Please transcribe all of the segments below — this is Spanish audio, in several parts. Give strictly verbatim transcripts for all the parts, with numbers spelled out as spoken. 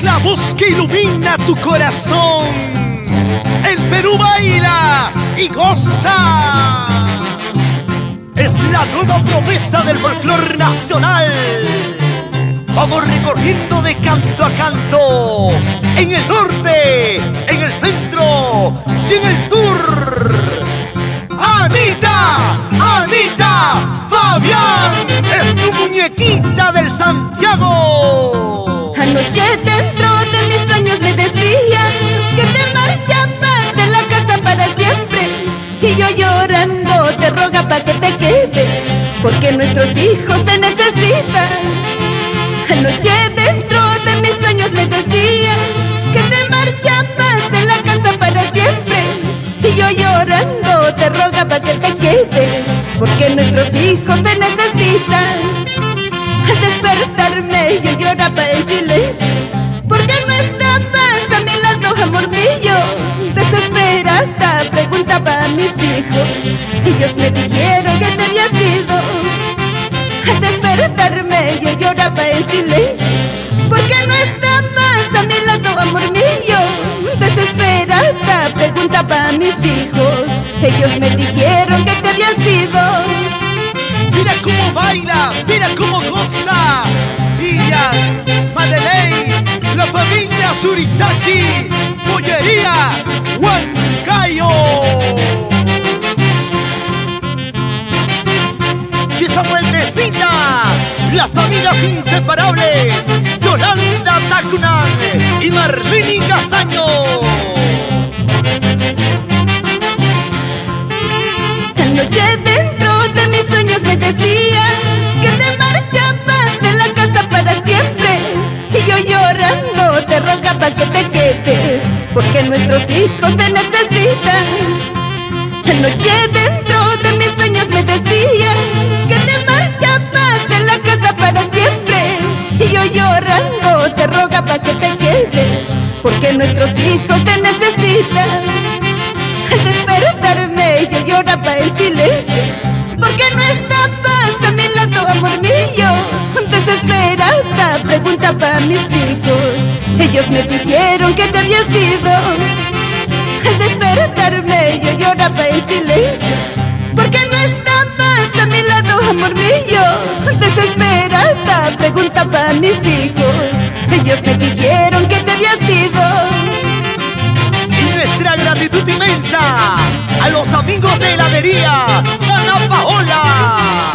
la voz que ilumina tu corazón. El Perú baila y goza. Es la nueva promesa del folclor nacional. Vamos recorriendo de canto a canto, en el norte, en el centro y en el sur. Anita, Anita, Fabián, es tu muñequita del Santiago. Anoche dentro de mis sueños me decías que te marchabas de la casa para siempre, y yo llorando te rogaba que te quedes, porque nuestros hijos te necesitan. Anoche dentro de mis sueños me decías que te marchabas de la casa para siempre, y yo llorando te rogaba que te quedes, porque nuestros hijos te necesitan. Al despertarme yo lloraba en silencio, porque no estabas a mi lado, amor mío. Desesperada preguntaba a mis hijos, ellos me dijeron que te habías ido. Al despertarme yo lloraba en silencio, porque no estabas a mi lado, amor mío. Desesperada preguntaba a mis hijos, ellos me dijeron que te habías ido. Mira cómo baila, mira cómo goza. Ella, Madeleine, la familia Surichaki, Pollería, Huancayo. Y esa vueltecita, las amigas inseparables, Yolanda Tacunan y Marlini Casaño. Anoche dentro de mis sueños me decías que te marchabas de la casa para siempre, y yo llorando te rogaba que te quedes, porque nuestros hijos te necesitan. Anoche dentro de mis sueños me decías que te marchabas de la casa para siempre, y yo llorando te rogaba que te quedes, porque nuestros hijos te necesitan. Al despertarme yo lloraba en silencio, porque no estabas a mi lado, amor mío. Desesperada preguntaba a mis hijos, ellos me dijeron que te habías ido. Al despertarme yo lloraba en silencio, porque no estabas a mi lado, amor mío. Desesperada preguntaba a mis hijos, ellos me dijeron que te habías ido. Nuestra gratitud inmensa a los amigos de heladería Ana Paola.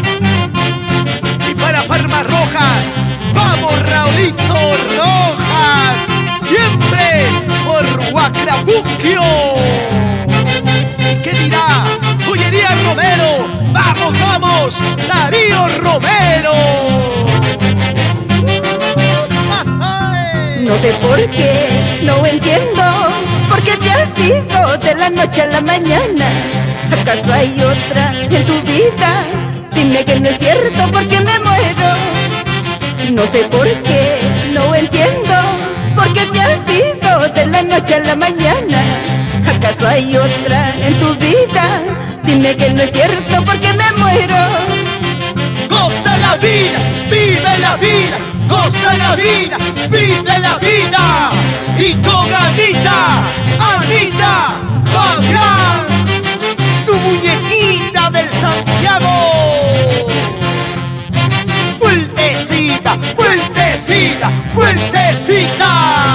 Y para Farmas Rojas, vamos Raulito Rojas, siempre por Huacrapuquio. ¿Y qué dirá Pollería Romero? ¡Vamos, vamos! Darío Romero. No sé por qué, no entiendo por qué te has ido de la noche a la mañana. ¿Acaso hay otra en tu vida? Dime que no es cierto porque me muero. No sé por qué, no entiendo por qué te has ido de la noche a la mañana. ¿Acaso hay otra en tu vida? Dime que no es cierto porque me muero. Goza la vida, vive la vida, goza la vida, vive la vida. Y con Anita, Anita, Fabián, tu muñequita del Santiago. Vueltecita, vueltecita, vueltecita.